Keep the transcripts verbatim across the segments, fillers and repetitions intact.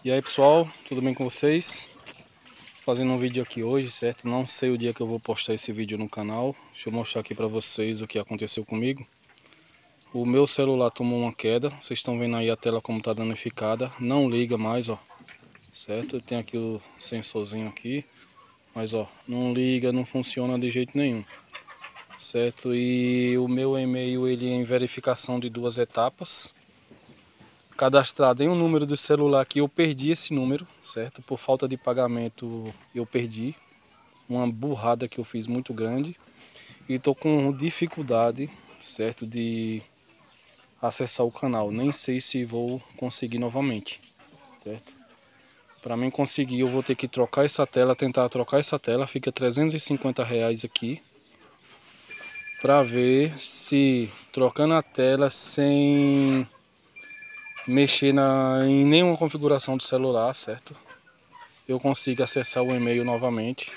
E aí pessoal, tudo bem com vocês? Fazendo um vídeo aqui hoje, certo? Não sei o dia que eu vou postar esse vídeo no canal. Deixa eu mostrar aqui pra vocês o que aconteceu comigo. O meu celular tomou uma queda. Vocês estão vendo aí a tela como tá danificada. Não liga mais, ó. Certo? Tem aqui o sensorzinho aqui. Mas ó, não liga, não funciona de jeito nenhum. Certo? E o meu e-mail ele é em verificação de duas etapas. Cadastrado em um número do celular que eu perdi esse número, certo? Por falta de pagamento eu perdi. Uma burrada que eu fiz muito grande. E tô com dificuldade, certo? De acessar o canal. Nem sei se vou conseguir novamente, certo? Para mim conseguir eu vou ter que trocar essa tela, tentar trocar essa tela. Fica trezentos e cinquenta reais aqui. Para ver se trocando a tela sem mexer na, em nenhuma configuração do celular, certo? Eu consigo acessar o e-mail novamente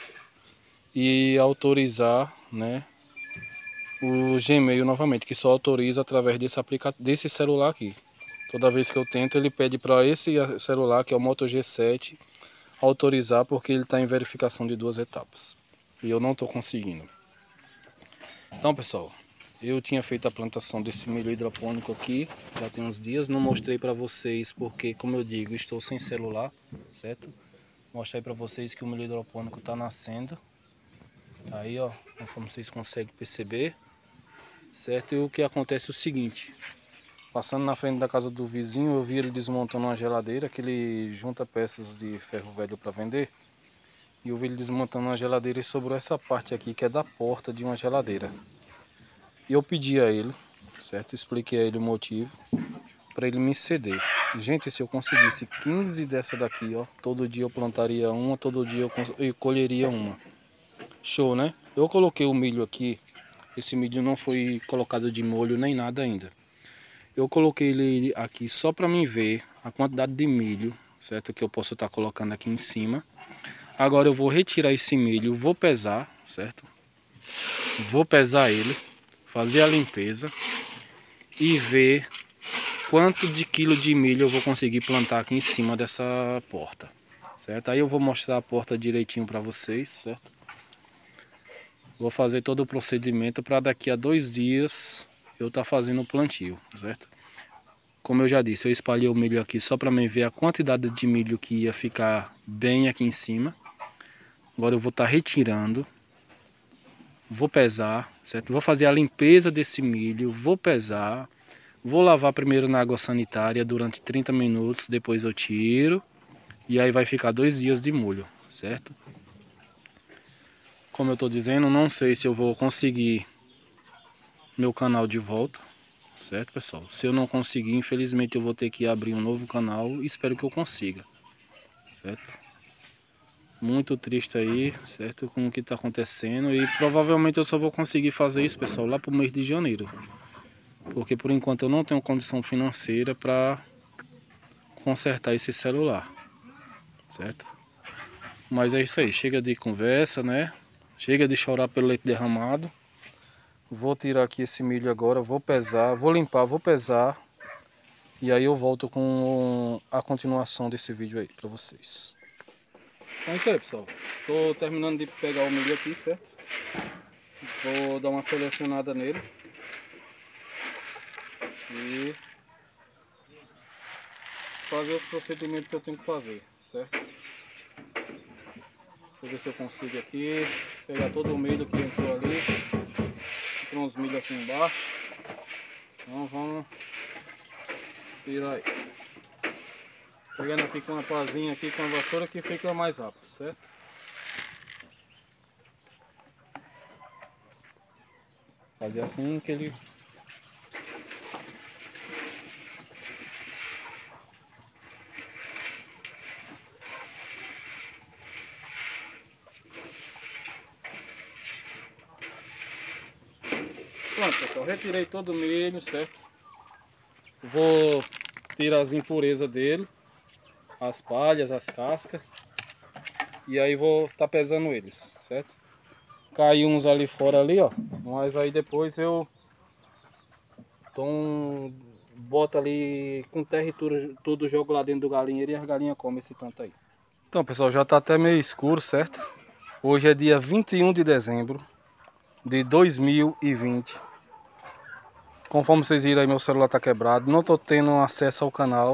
e autorizar, né, o Gmail novamente, que só autoriza através desse aplicativo, desse celular aqui. Toda vez que eu tento, ele pede para esse celular, que é o Moto G sete, autorizar, porque ele está em verificação de duas etapas. E eu não estou conseguindo. Então, pessoal, eu tinha feito a plantação desse milho hidropônico aqui, já tem uns dias. Não mostrei para vocês porque, como eu digo, estou sem celular, certo? Mostrar para vocês que o milho hidropônico está nascendo. Aí, ó, como vocês conseguem perceber, certo? E o que acontece é o seguinte: passando na frente da casa do vizinho, eu vi ele desmontando uma geladeira, que ele junta peças de ferro velho para vender. E eu vi ele desmontando uma geladeira e sobrou essa parte aqui, que é da porta de uma geladeira. E eu pedi a ele, certo? Expliquei a ele o motivo para ele me ceder. Gente, se eu conseguisse quinze dessa daqui, ó, todo dia eu plantaria uma, todo dia eu, eu colheria uma. Show, né? Eu coloquei o milho aqui. Esse milho não foi colocado de molho nem nada ainda. Eu coloquei ele aqui só para mim ver a quantidade de milho, certo? Que eu posso estar colocando aqui em cima. Agora eu vou retirar esse milho, vou pesar, certo? Vou pesar ele, fazer a limpeza e ver quanto de quilo de milho eu vou conseguir plantar aqui em cima dessa porta, certo? Aí eu vou mostrar a porta direitinho para vocês, certo? Vou fazer todo o procedimento para daqui a dois dias eu estar tá fazendo o plantio, certo? Como eu já disse, eu espalhei o milho aqui só para mim ver a quantidade de milho que ia ficar bem aqui em cima. Agora eu vou estar tá retirando, vou pesar, certo? Vou fazer a limpeza desse milho, vou pesar, vou lavar primeiro na água sanitária durante trinta minutos, depois eu tiro e aí vai ficar dois dias de molho, certo? Como eu estou dizendo, não sei se eu vou conseguir meu canal de volta, certo, pessoal? Se eu não conseguir, infelizmente eu vou ter que abrir um novo canal e espero que eu consiga, certo? Muito triste aí, certo, com o que está acontecendo, e provavelmente eu só vou conseguir fazer isso, pessoal, lá para o mês de janeiro, porque por enquanto eu não tenho condição financeira para consertar esse celular, certo? Mas é isso aí, chega de conversa, né? Chega de chorar pelo leite derramado. Vou tirar aqui esse milho agora, vou pesar, vou limpar, vou pesar. E aí eu volto com a continuação desse vídeo aí pra vocês. Então é isso aí, pessoal. Tô terminando de pegar o milho aqui, certo? Vou dar uma selecionada nele. E fazer os procedimentos que eu tenho que fazer, certo? Deixa eu ver se eu consigo aqui pegar todo o milho que entrou ali. Entrou uns milho aqui embaixo. Então vamos tirar aí. Pegando aqui com uma pazinha aqui, com a vassoura, que fica mais rápido, certo? Fazer assim que ele... Pronto, pessoal, retirei todo o milho, certo? Vou tirar as impurezas dele, as palhas, as cascas. E aí vou estar tá pesando eles, certo? Caiu uns ali fora ali, ó. Mas aí depois eu dou um, bota ali com terra e tudo, tudo jogo lá dentro do galinheiro e as galinhas comem esse tanto aí. Então pessoal, já tá até meio escuro, certo? Hoje é dia vinte e um de dezembro de dois mil e vinte. Conforme vocês viram aí, meu celular tá quebrado, não tô tendo acesso ao canal.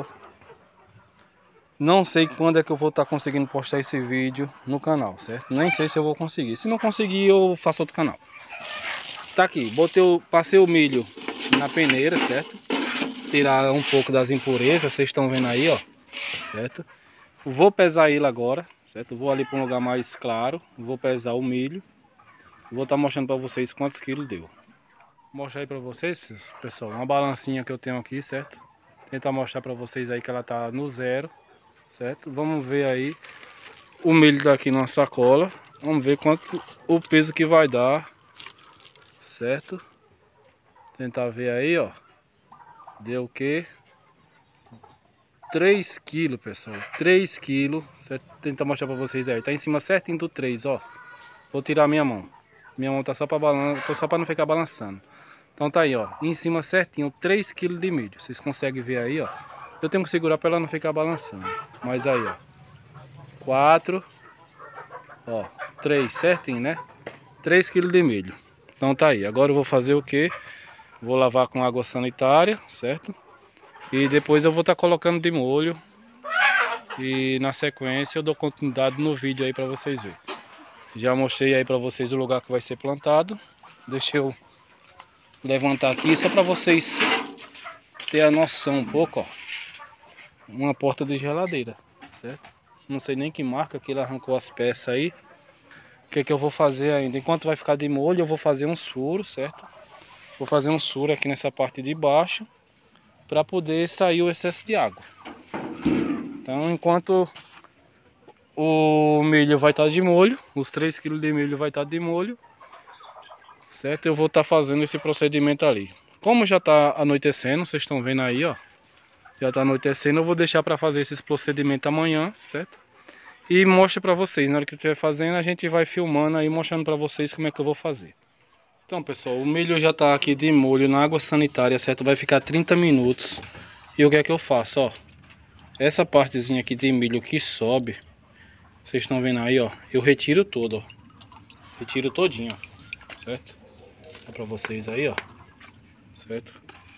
Não sei quando é que eu vou estar conseguindo postar esse vídeo no canal, certo? Nem sei se eu vou conseguir. Se não conseguir, eu faço outro canal. Tá aqui, botei o, passei o milho na peneira, certo? Tirar um pouco das impurezas, vocês estão vendo aí, ó, certo? Vou pesar ele agora, certo? Vou ali para um lugar mais claro, vou pesar o milho. Vou estar mostrando para vocês quantos quilos deu. Vou mostrar aí para vocês, pessoal, uma balancinha que eu tenho aqui, certo? Tentar mostrar para vocês aí que ela tá no zero, certo? Vamos ver aí o milho daqui numa sacola. Vamos ver quanto o peso que vai dar, certo? Tentar ver aí, ó. Deu o que? três quilos, pessoal. três quilos. Certo? Tentar mostrar pra vocês aí. Tá em cima certinho do três, ó. Vou tirar a minha mão. Minha mão tá só pra, balan... só pra não ficar balançando. Então tá aí, ó. Em cima certinho, três quilos de milho. Vocês conseguem ver aí, ó. Eu tenho que segurar pra ela não ficar balançando. Mas aí, ó. quatro. Ó. três, certinho, né? três quilos de milho. Então tá aí. Agora eu vou fazer o que? Vou lavar com água sanitária, certo? E depois eu vou estar colocando de molho. E na sequência eu dou continuidade no vídeo aí para vocês verem. Já mostrei aí para vocês o lugar que vai ser plantado. Deixa eu levantar aqui só para vocês terem a noção um pouco, ó. Uma porta de geladeira, certo? Não sei nem que marca que ele arrancou as peças aí. O que que eu vou fazer ainda? Enquanto vai ficar de molho, eu vou fazer uns furos, certo? Vou fazer um furo aqui nessa parte de baixo para poder sair o excesso de água. Então, enquanto o milho vai estar de molho, os três quilos de milho vai estar de molho, certo? Eu vou estar fazendo esse procedimento ali. Como já está anoitecendo, vocês estão vendo aí, ó. Já está anoitecendo, eu vou deixar para fazer esses procedimentos amanhã, certo? E mostro para vocês, na hora que eu estiver fazendo, a gente vai filmando aí, mostrando para vocês como é que eu vou fazer. Então, pessoal, o milho já está aqui de molho na água sanitária, certo? Vai ficar trinta minutos. E o que é que eu faço, ó? Essa partezinha aqui de milho que sobe, vocês estão vendo aí, ó. Eu retiro todo, ó. Retiro todinho, ó. Certo? Dá pra vocês aí, ó. Certo?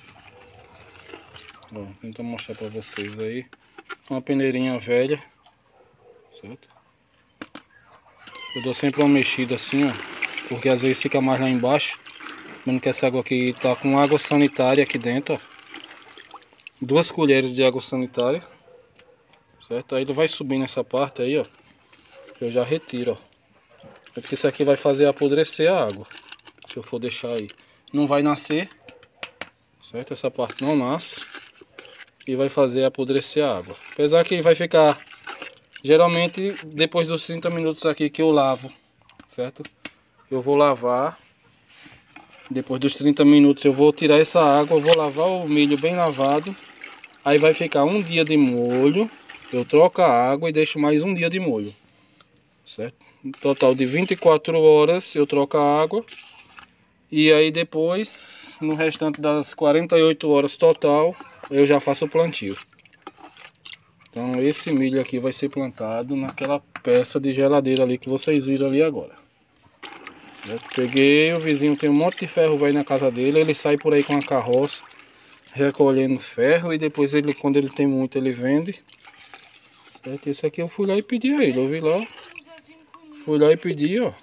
Ó, vou tentar mostrar pra vocês aí. Uma peneirinha velha. Certo? Eu dou sempre uma mexida assim, ó. Porque às vezes fica mais lá embaixo. Vendo que essa água aqui tá com água sanitária aqui dentro, ó. Duas colheres de água sanitária. Certo? Aí ele vai subir nessa parte aí, ó. Eu já retiro, ó. Porque isso aqui vai fazer apodrecer a água. Se eu for deixar aí. Não vai nascer. Certo? Essa parte não nasce. E vai fazer apodrecer a água. Apesar que vai ficar... Geralmente, depois dos trinta minutos aqui que eu lavo. Certo? Eu vou lavar. Depois dos trinta minutos eu vou tirar essa água. Eu vou lavar o milho bem lavado. Aí vai ficar um dia de molho. Eu troco a água e deixo mais um dia de molho. Certo? Um total de vinte e quatro horas eu troco a água. E aí depois, no restante das quarenta e oito horas total, eu já faço o plantio. Então esse milho aqui vai ser plantado naquela peça de geladeira ali que vocês viram ali agora. Eu peguei, o vizinho tem um monte de ferro velho na casa dele, ele sai por aí com a carroça recolhendo ferro e depois ele, quando ele tem muito, ele vende. Certo? Esse aqui eu fui lá e pedi a ele, eu vi lá. Fui lá e pedi, ó.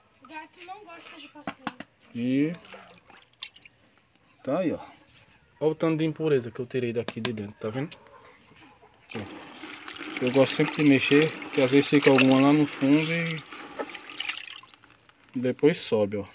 E tá aí, ó. Olha o tanto de impureza que eu tirei daqui de dentro, tá vendo? Eu gosto sempre de mexer, porque às vezes fica alguma lá no fundo e depois sobe, ó.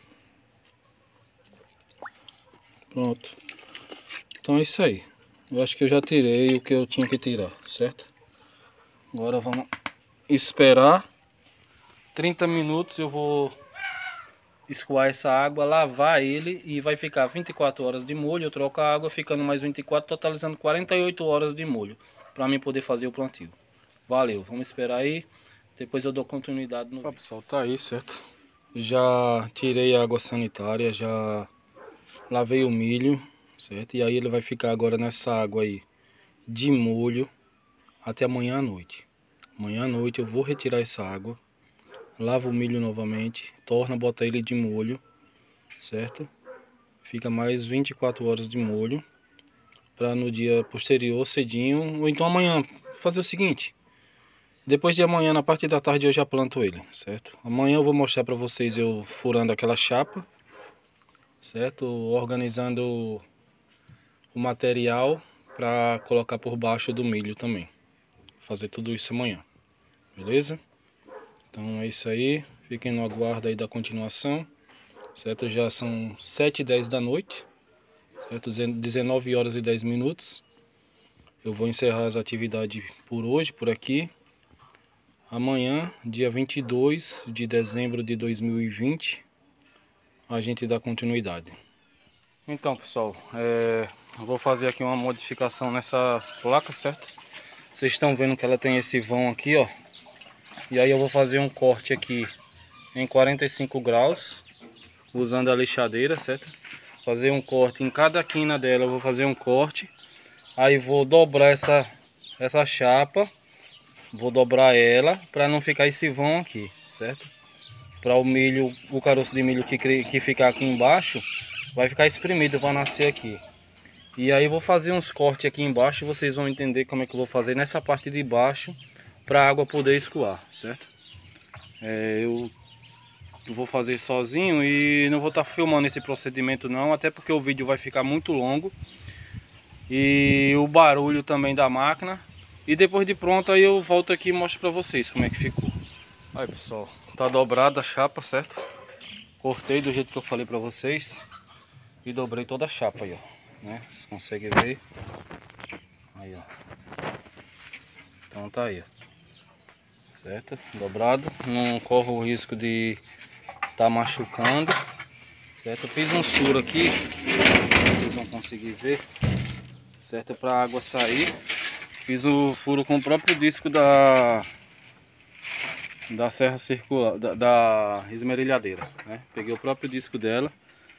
Pronto. Então é isso aí. Eu acho que eu já tirei o que eu tinha que tirar, certo? Agora vamos esperar trinta minutos, eu vou escoar essa água, lavar ele e vai ficar vinte e quatro horas de molho. Eu troco a água, ficando mais vinte e quatro, totalizando quarenta e oito horas de molho para mim poder fazer o plantio. Valeu, vamos esperar aí, depois eu dou continuidade no vídeo. Pessoal, tá aí, certo? Já tirei a água sanitária, já lavei o milho, certo? E aí ele vai ficar agora nessa água aí de molho até amanhã à noite. Amanhã à noite eu vou retirar essa água, lavo o milho novamente, torna a botar ele de molho, certo? Fica mais vinte e quatro horas de molho, para no dia posterior, cedinho, ou então amanhã, fazer o seguinte: depois de amanhã, na parte da tarde, eu já planto ele, certo? Amanhã eu vou mostrar para vocês eu furando aquela chapa, certo? Organizando o material para colocar por baixo do milho também. Fazer tudo isso amanhã, beleza? Então é isso aí, fiquem no aguardo aí da continuação, certo? Já são sete e dez da noite, certo? dezenove horas e dez minutos. Eu vou encerrar as atividades por hoje, por aqui. Amanhã, dia vinte e dois de dezembro de dois mil e vinte, a gente dá continuidade. Então, pessoal, é, eu vou fazer aqui uma modificação nessa placa, certo? Vocês estão vendo que ela tem esse vão aqui, ó. E aí eu vou fazer um corte aqui em quarenta e cinco graus, usando a lixadeira, certo? Fazer um corte em cada quina dela, eu vou fazer um corte. Aí vou dobrar essa, essa chapa, vou dobrar ela para não ficar esse vão aqui, certo? Para o milho, o caroço de milho que, que ficar aqui embaixo, vai ficar espremido, vai nascer aqui. E aí vou fazer uns cortes aqui embaixo e vocês vão entender como é que eu vou fazer nessa parte de baixo, para a água poder escoar, certo? É, eu vou fazer sozinho e não vou estar filmando esse procedimento não, até porque o vídeo vai ficar muito longo. E o barulho também da máquina. E depois de pronto aí eu volto aqui e mostro pra vocês como é que ficou. Aí, pessoal, tá dobrada a chapa, certo? Cortei do jeito que eu falei pra vocês e dobrei toda a chapa aí, ó, né? Vocês conseguem ver aí, ó. Então tá aí, ó, certo? Dobrado, não corre o risco de tá machucando, certo? Eu fiz um furo aqui, vocês vão conseguir ver, certo? Para a água sair. Fiz o furo com o próprio disco da da serra circular, da, da esmerilhadeira, né? Peguei o próprio disco dela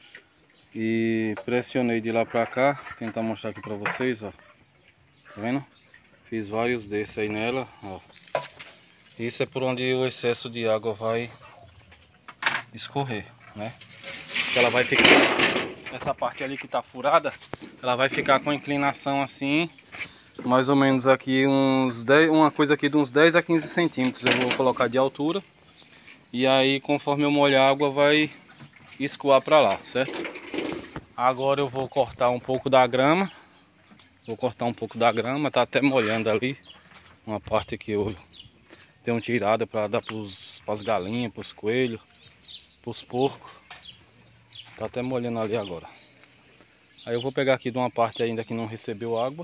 e pressionei de lá pra cá. Vou tentar mostrar aqui pra vocês, ó. Tá vendo? Fiz vários desses aí nela, ó. Isso é por onde o excesso de água vai escorrer, né? Ela vai ficar, essa parte ali que tá furada, ela vai ficar com inclinação assim, mais ou menos aqui uns dez, uma coisa aqui de uns dez a quinze centímetros eu vou colocar de altura. E aí conforme eu molhar a água vai escoar para lá, certo? Agora eu vou cortar um pouco da grama. Vou cortar um pouco da grama, tá até molhando ali. Uma parte que eu tenho tirada para dar para as galinhas, para os coelhos, para os porcos. Tá até molhando ali agora. Aí eu vou pegar aqui de uma parte ainda que não recebeu água.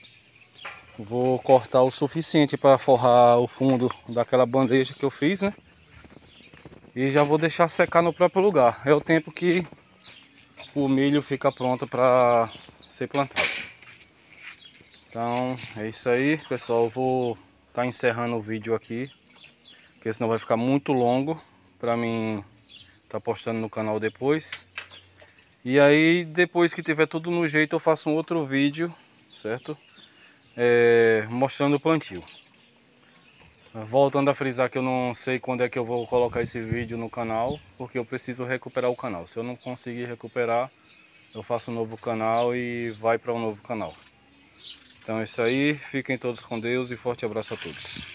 Vou cortar o suficiente para forrar o fundo daquela bandeja que eu fiz, né? E já vou deixar secar no próprio lugar. É o tempo que o milho fica pronto para ser plantado. Então é isso aí, pessoal. Eu vou estar tá encerrando o vídeo aqui, porque senão vai ficar muito longo para mim estar tá postando no canal depois. E aí depois que tiver tudo no jeito eu faço um outro vídeo, certo? É, mostrando o plantio. Voltando a frisar que eu não sei quando é que eu vou colocar esse vídeo no canal, porque eu preciso recuperar o canal. Se eu não conseguir recuperar, eu faço um novo canal e vai para um novo canal. Então é isso aí, fiquem todos com Deus e forte abraço a todos.